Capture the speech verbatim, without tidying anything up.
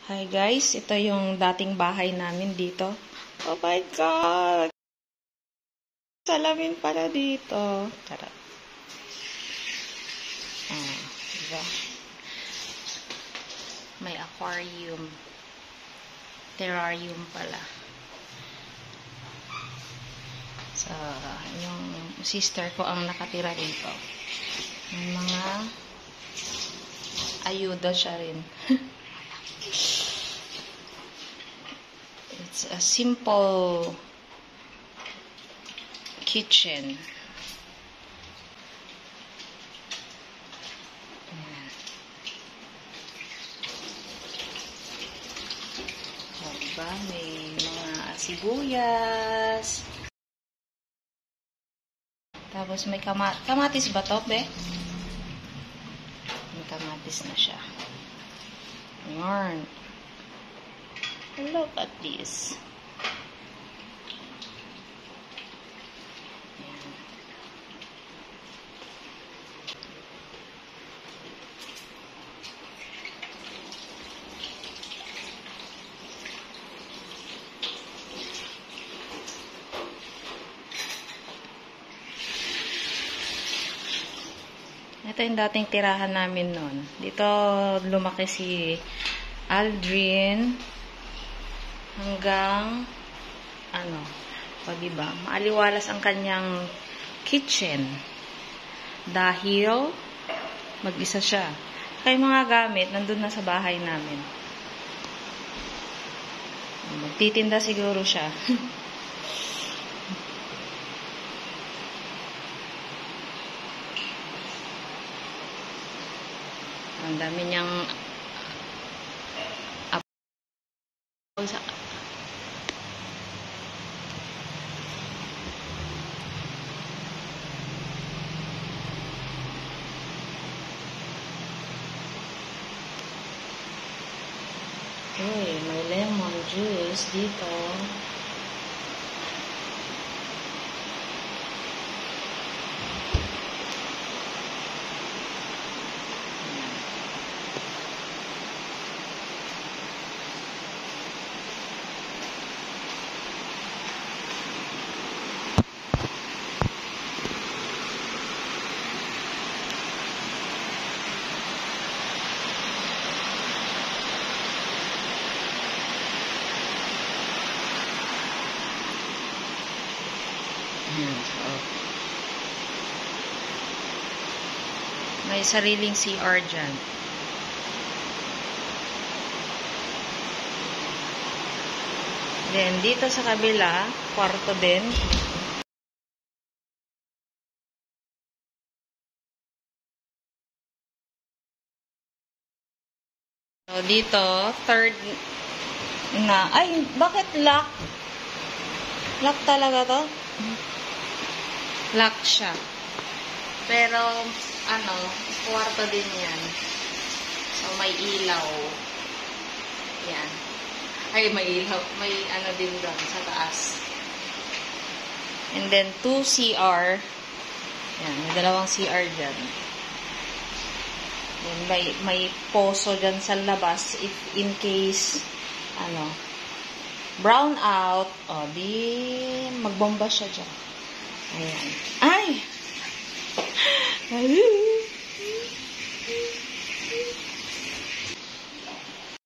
Hi guys, ito yung dating bahay namin dito. Oh my God! Salamin pala dito. Charot. Ah, diba? May aquarium. Terrarium pala. So, yung sister ko ang nakatira dito. May mga ayuda siya rin. It's a simple kitchen. Ayan. Diba? May mga sibuyas. Tapos may kama kamatis ba to, be? May kamatis na siya. Ayan. Look at this. Ayan. Ito yung dating tirahan namin noon. Dito lumaki si Aldrin hanggang ano, o diba, maaliwalas ang kanyang kitchen dahil mag-isa siya. Kaya mga gamit nandun na sa bahay namin. Magtitinda siguro siya. Ang dami niyang sa Uy, may lemon juice dito. So, may sariling C R dyan. Then, dito sa kabila, kwarto din. So, dito, third na. Ay, bakit lock? Lock talaga to? Lock siya. Pero, ano, kwarto din yan. So, may ilaw. Yan. Ay, may ilaw. May ano din doon sa taas. And then, two C R. Yan, may dalawang C R dyan. Then, may, may poso dyan sa labas if in case, ano, brown out. O, di, magbomba siya dyan. Ayan. Ay! Ay!